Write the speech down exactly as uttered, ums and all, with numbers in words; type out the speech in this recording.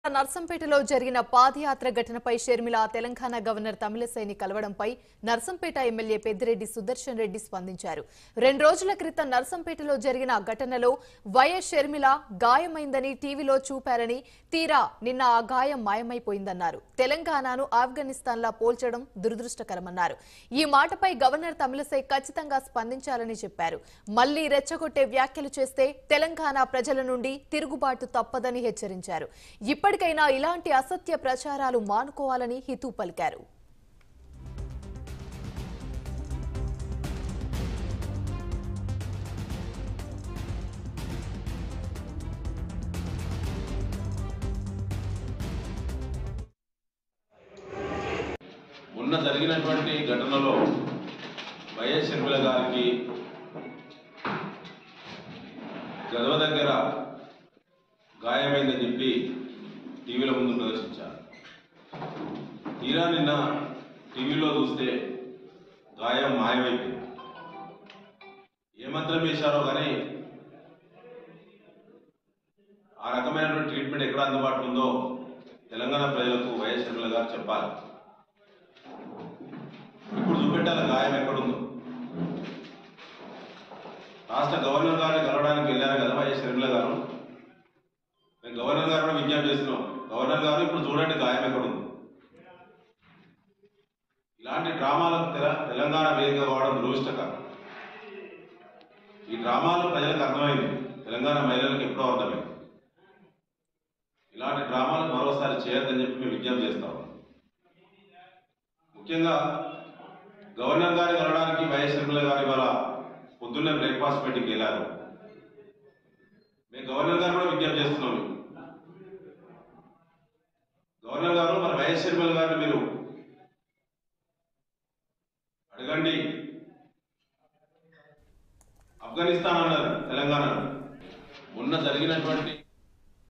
నర్సంపేటలో జరిగిన పాదయాత్ర ఘటనపై షర్మిల తెలంగాణ గవర్నర్ తమిళసైని కలవడంపై నర్సంపేట ఎమ్మెల్యే పెద్దిరెడ్డి సుదర్శన్ రెడ్డి స్పందించారు. రెండు రోజుల క్రితం నర్సంపేటలో జరిగిన ఘటనలో వైఎస్ షర్మిల గాయమైందని టీవీలో చూపారని, తీరా నిన్న ఆ గాయం మాయమైపోయిందన్నారు. తెలంగాణను ఆఫ్ఘనిస్తాన్లా పోల్చడం దురదృష్టకరమన్నారు. ఈ మాటపై గవర్నర్ తమిళసై ఖచ్చితంగా స్పందించాలని చెప్పారు. మళ్లీ రెచ్చగొట్టే వ్యాఖ్యలు చేస్తే తెలంగాణ ప్రజల నుండి తిరుగుబాటు తప్పదని హెచ్చరించారు. ఇప్పటికైనా ఇలాంటి అసత్య ప్రచారాలు మానుకోవాలని హితవు పలికారు. మొన్న జరిగినటువంటి ఘటనలో వైఎస్ షర్మిల గారికి గదవ దగ్గర గాయమైందని చెప్పి టీవీల ముందు ప్రదర్శించారు. తీరా నిన్న టీవీలో చూస్తే గాయం మాయమైపోయింది. ఏ మంత్రం వేశారో కానీ ఆ రకమైనటువంటి ట్రీట్మెంట్ ఎక్కడ అందుబాటులో ఉందో తెలంగాణ ప్రజలకు వైఎస్ షర్మిల గారు చెప్పాలి. ఇప్పుడు చూపెట్టాల గాయం ఎక్కడుందో. రాష్ట్ర గవర్నర్ గారిని కలవడానికి వెళ్ళారు కదా వైఎస్ షర్మిల గారు. మేము గవర్నర్ గారు కూడా విజ్ఞప్తి చేస్తున్నాం, గవర్నర్ గారు ఇప్పుడు చూడండి గాయం ఎక్కడుంది. ఇలాంటి డ్రామాలకు తెలంగాణ వేదిక కావడం దురదృష్టకరం. ఈ డ్రామాలు ప్రజలకు అర్థమైంది, తెలంగాణ మహిళలకు ఎప్పుడో అర్థమైంది. ఇలాంటి డ్రామాలు మరోసారి చేయొద్దని చెప్పి మేము విజ్ఞప్తి చేస్తాం. ముఖ్యంగా గవర్నర్ గారిని కలవడానికి వైఎస్ షర్మిల గారు ఇవాళ పొద్దున్నే బ్రేక్ఫాస్ట్ మీటింగ్కి వెళ్ళారు. మేము గవర్నర్ గారు కూడా విజ్ఞప్తి చేస్తున్నాం, గవర్నర్ గారు మరి వైఎస్ షర్మిల గారిని మీరు అడగండి. ఆఫ్ఘనిస్తాన్ అన్నారు తెలంగాణ. మొన్న జరిగినటువంటి